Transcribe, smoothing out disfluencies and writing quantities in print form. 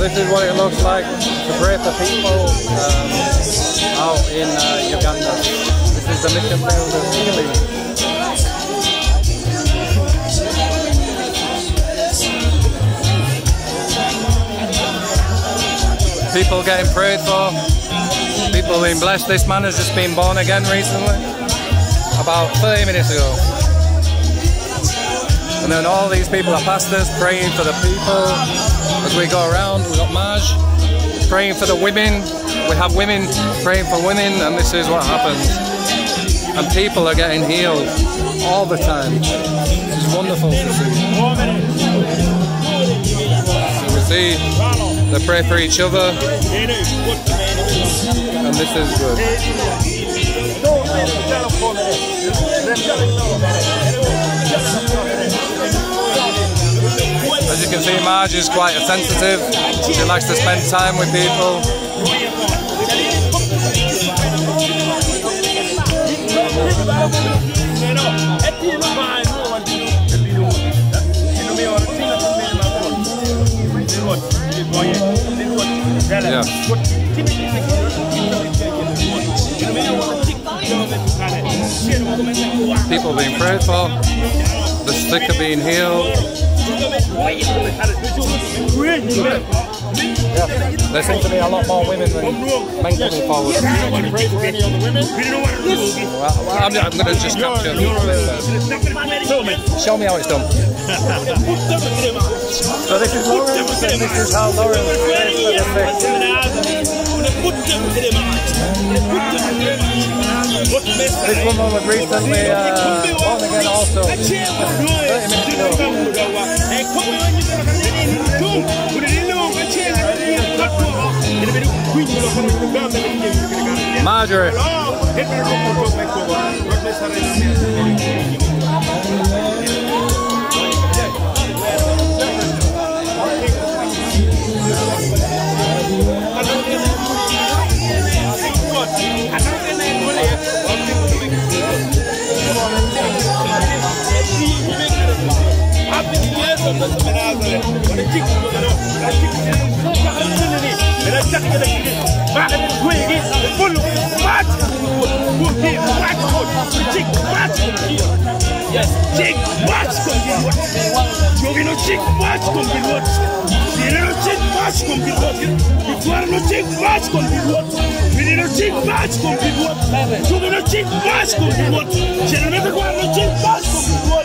this is what it looks like to pray for people out in Uganda. This is the mission field of healing. People getting prayed for, people being blessed. This man has just been born again recently, about 30 minutes ago. And then all these people are pastors praying for the people as we go around. We've got Marge praying for the women. We have women praying for women, and this is what happens. And people are getting healed all the time. This is wonderful to see. So we see they pray for each other, and this is good. As you can see, Marge is quite sensitive. She likes to spend time with people. Yeah. People being prayed for, the sick are being healed. Yeah. There seems to be a lot more women than men coming forward. Well, I'm going to just capture a little bit there. Show me how it's done. So this is Lauren, and this is how Lauren prays for the sick. This woman was recently born again also. 30 minutes ago. Marjorie. Yes, chick match compilot. Jogi no chick match compilot. Sire no chick match compilot. Victoire no chick match compilot. Vini no chick match compilot. Jogi no chick match compilot. Sire no victoire no chick match compilot.